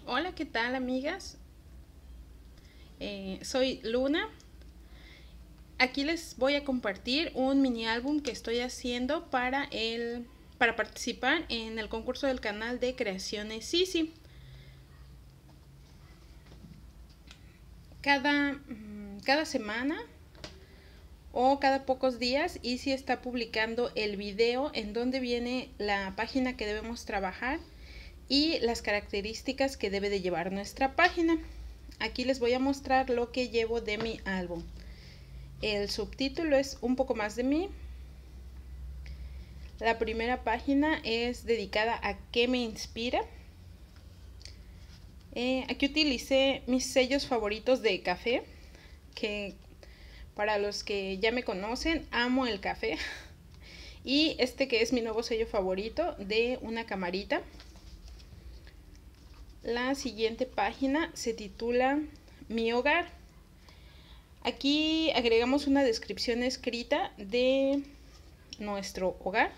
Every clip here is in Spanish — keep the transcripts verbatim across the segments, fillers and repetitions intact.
Hola, ¿qué tal, amigas? Eh, soy Luna. Aquí les voy a compartir un mini álbum que estoy haciendo para el para participar en el concurso del canal de Creaciones Sisi. Cada, mm, cada semana o cada pocos días Easy está publicando el video en donde viene la página que debemos trabajar y las características que debe de llevar nuestra página. Aquí les voy a mostrar lo que llevo de mi álbum. El subtítulo es Un poco más de mí. La primera página es dedicada a qué me inspira. Eh, aquí utilicé mis sellos favoritos de café, que para los que ya me conocen, amo el café. Y este que es mi nuevo sello favorito de una camarita. La siguiente página se titula Mi hogar. Aquí agregamos una descripción escrita de nuestro hogar.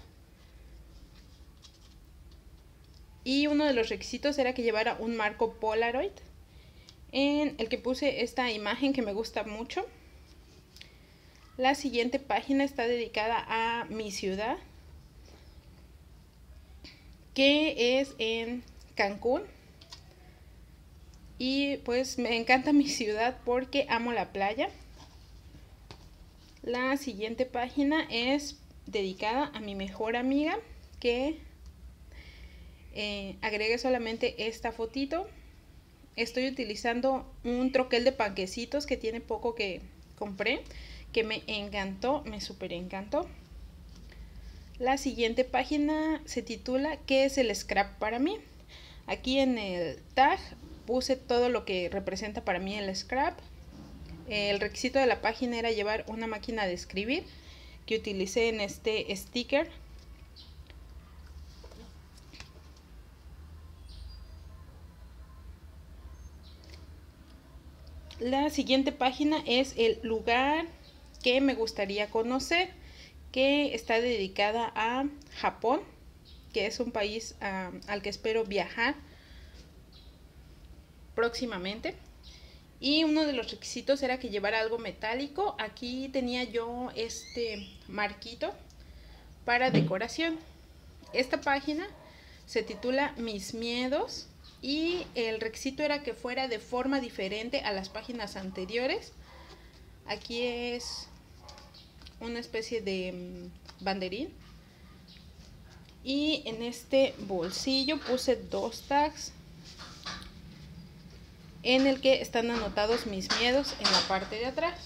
Y uno de los requisitos era que llevara un marco Polaroid, en el que puse esta imagen que me gusta mucho. La siguiente página está dedicada a mi ciudad, que es en Cancún. Y pues me encanta mi ciudad porque amo la playa. La siguiente página es dedicada a mi mejor amiga, que eh, agregué solamente esta fotito. Estoy utilizando un troquel de panquecitos que tiene poco que compré, que me encantó, me súper encantó. La siguiente página se titula ¿Qué es el scrap para mí? Aquí en el tag puse todo lo que representa para mí el scrap. El requisito de la página era llevar una máquina de escribir, que utilicé en este sticker. La siguiente página es el lugar que me gustaría conocer, que está dedicada a Japón, que es un país uh, al que espero viajar próximamente. Y uno de los requisitos era que llevara algo metálico. Aquí tenía yo este marquito para decoración. Esta página se titula Mis miedos y el requisito era que fuera de forma diferente a las páginas anteriores. Aquí es una especie de banderín. Y en este bolsillo puse dos tags en el que están anotados mis miedos en la parte de atrás.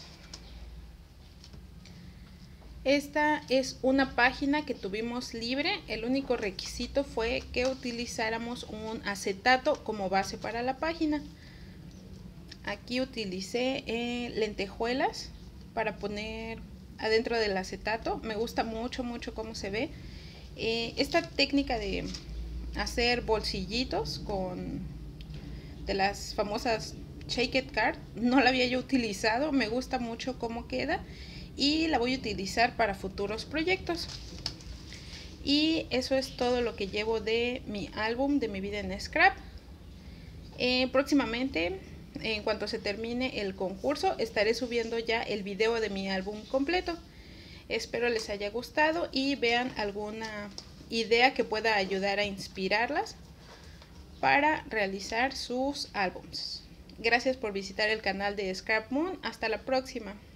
Esta es una página que tuvimos libre. El único requisito fue que utilizáramos un acetato como base para la página. Aquí utilicé eh, lentejuelas para poner adentro del acetato. Me gusta mucho, mucho cómo se ve. Eh, esta técnica de hacer bolsillitos con de las famosas Shake It Card no la había yo utilizado. Me gusta mucho cómo queda y la voy a utilizar para futuros proyectos. Y eso es todo lo que llevo de mi álbum de mi vida en scrap. Eh, próximamente, en cuanto se termine el concurso, estaré subiendo ya el video de mi álbum completo. Espero les haya gustado y vean alguna idea que pueda ayudar a inspirarlas para realizar sus álbums. Gracias por visitar el canal de Scrap Moon. Hasta la próxima.